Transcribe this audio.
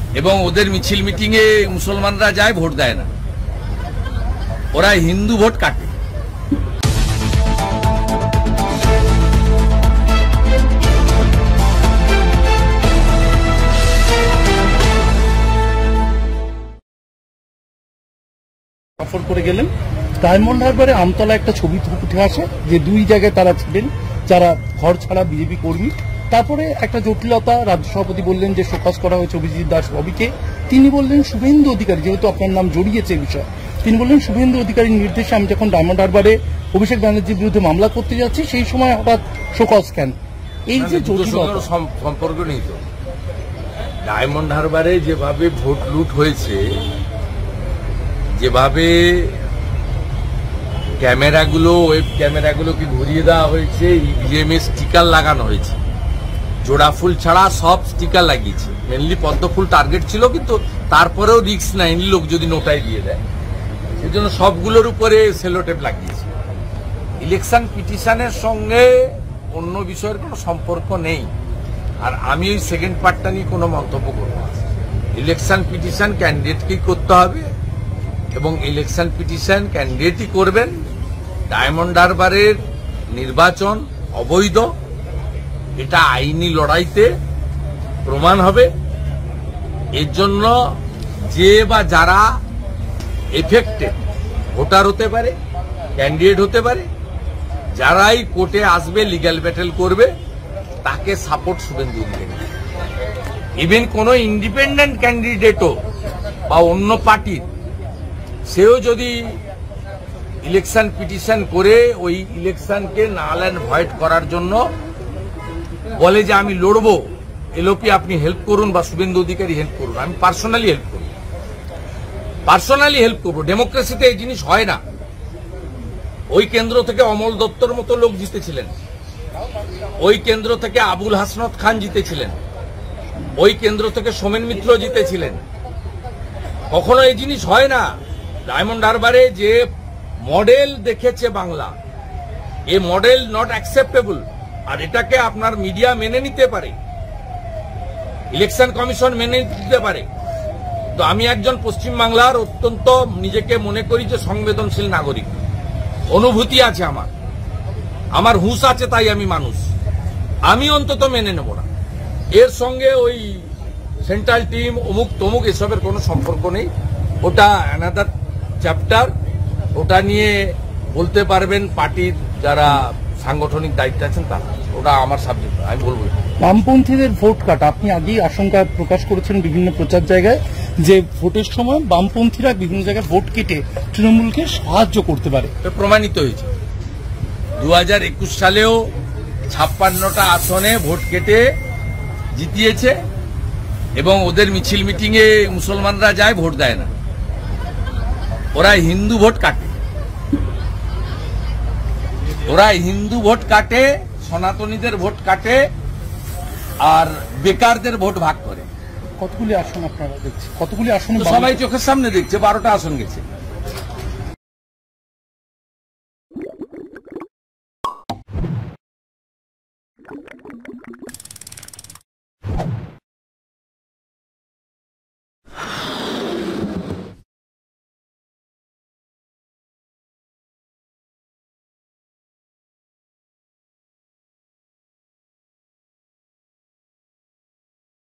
এবং ওদের মিছিল মিটিং এ মুসলমানরা যায়, ভোট দেয় না। ওরা হিন্দু ভোট কাটে। সফর করে গেলেন, ডায়মন্ড হারবারে আমতলা একটা ছবি উঠে আসে যে দুই জায়গায় তারা ছিলেন যারা ঘর ছাড়া বিজেপি কর্মী। তারপরে একটা জটিলতা, রাজ্য সভাপতি বললেন যে শোকজ করা হয়েছে অভিজিৎ দাস রবিকে। তিনি বললেন শুভেন্দু অধিকারী, যেহেতু আপনার নাম জড়িয়েছে এই বিষয়, তিনি বললেন শুভেন্দু অধিকারীর নির্দেশে আমি যখন ডায়মন্ড হারবারে অভিষেক ব্যানার্জির বিরুদ্ধে মামলা করতে যাচ্ছি সেই সময় হঠাৎ শোকজ কেন? এই যে জটিলতা সম্পর্ক নেই তো। ডায়মন্ড হারবারে যেভাবে ভোট লুট হয়েছে, যেভাবে ক্যামেরাগুলো, ওয়েব ক্যামেরাগুলোকে ঘুরিয়ে দেওয়া হয়েছে, ইভিএম এর স্টিকার লাগানো হয়েছে, জোড়া ফুল ছাড়া সব স্টিকার লাগিয়েছে। মেনলি পদ্ম ফুল টার্গেট ছিল, কিন্তু তারপরেও রিস্ক নেয়নি লোক যদি নোটাই দিয়ে দেয়, সেজন্য সবগুলোর উপরে সেলোটেপ লাগিয়েছে। ইলেকশন পিটিশনের সঙ্গে অন্য বিষয়ের কোনো সম্পর্ক নেই। আর আমি ওই সেকেন্ড পার্টটা নিয়ে কোনো মন্তব্য করব না। ইলেকশন পিটিশন ক্যান্ডিডেটকেই করতে হবে এবং ইলেকশন পিটিশন ক্যান্ডিডেটই করবেন। ডায়মন্ড হারবারের নির্বাচন অবৈধ, এটা আইনি লড়াইতে প্রমাণ হবে। এর জন্য যে বা যারা এফেক্টেড, ভোটার হতে পারে, ক্যান্ডিডেট হতে পারে, যারাই কোর্টে আসবে, লিগ্যাল ব্যাটেল করবে, তাকে সাপোর্ট শুভেন্দু অধিকারী। ইভেন কোন ইন্ডিপেন্ডেন্ট ক্যান্ডিডেটও বা অন্য পার্টির, সেও যদি ইলেকশন পিটিশন করে ওই ইলেকশনকে নাল অ্যান্ড ভয়েড করার জন্য বলে যে আমি লড়বো, এলওপি আপনি হেল্প করুন বা শুভেন্দু অধিকারী হেল্প করুন, আমি পার্সোনালি হেল্প করবো। ডেমোক্রেসিতে এই জিনিস হয় না। ওই কেন্দ্র থেকে অমল দত্তর মতো লোক জিতেছিলেন, ওই কেন্দ্র থেকে আবুল হাসনাত খান জিতেছিলেন, ওই কেন্দ্র থেকে সোমেন মিত্র জিতেছিলেন। কখনো এই জিনিস হয় না। ডায়মন্ড হারবারে যে মডেল দেখেছে বাংলা, এ মডেল নট অ্যাকসেপ্টেবল। আর এটাকে আপনার মিডিয়া মেনে নিতে পারে, ইলেকশন কমিশন মেনে নিতে পারে। তো আমি একজন পশ্চিম বাংলার অত্যন্ত নিজেকে মনে করি যে সংবেদনশীল নাগরিক, অনুভূতি আছে আমার হুঁশ আছে, তাই আমি মানুষ। আমি অন্তত মেনে নেব না। এর সঙ্গে ওই সেন্ট্রাল টিম অমুক তমুক এসবের কোনো সম্পর্ক নেই। ওটা অ্যানাদার চ্যাপ্টার। ওটা নিয়ে বলতে পারবেন পার্টির যারা সাংগঠনিক দায়িত্বে আছেন তারা। ওটা আমার সাবজেক্ট, আমি বলবো। বামপন্থীদের ভোট কাটা, আপনি আগেই আশঙ্কা প্রকাশ করেছেন বিভিন্ন প্রচার জায়গায় যে ভোটের সময় বামপন্থীরা বিভিন্ন জায়গায় ভোট কেটে তৃণমূলকে সাহায্য করতে পারে। প্রমাণিত হয়েছে। 2021 সালেও 56টা আসনে ভোট কেটে জিতিয়েছে এবং ওদের মিছিল মিটিং এ মুসলমানরা যায়, ভোট দেয় না। ওরা হিন্দু ভোট কাটে, সনাতনীদের ভোট কাটে, আর বেকারদের ভোট ভাগ করে। কতগুলি আসন আপনারা দেখছেন? কতগুলি আসন সবাই চোখের সামনে দেখছে, 12টা আসন গেছে।